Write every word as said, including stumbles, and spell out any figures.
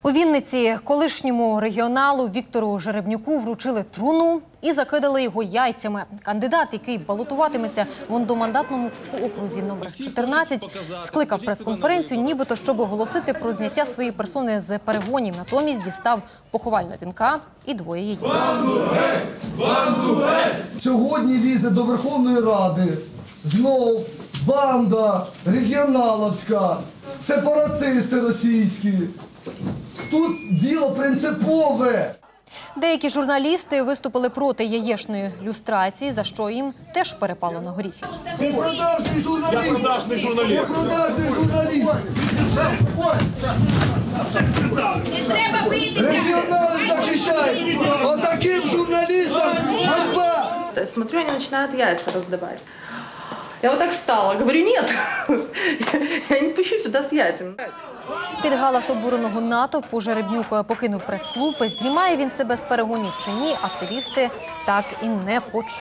У Вінниці колишньому регіоналу Віктору Жеребнюку вручили труну і закидали його яйцями. Кандидат, який балотуватиметься в одномандатному окрузі номер чотирнадцять, скликав прес-конференцію, нібито щоб оголосити про зняття своєї персони з перегонів. Натомість дістав поховального вінка і двоє яєць. Сьогодні лізе до Верховної Ради знов банда регіоналовська, сепаратисти російські. Тут діло принципове. Деякі журналісти виступили проти яєчної люстрації, за що їм теж перепало на горіхи. Ви продажний журналіст! Я продажний журналіст! Ви продажний журналіст! Не треба бийтеся! Регіонали захищають! Отаким журналістам ганьба! Смотрю, они начинают яйца раздавать. Я вот так встала, говорю, нет, я не пущу сюда с яйцами. Під галас обуреного натовпу Жеребнюк покинув прес-клуб. Знімає він себе з перегонів чи ні, активісти так і не почули.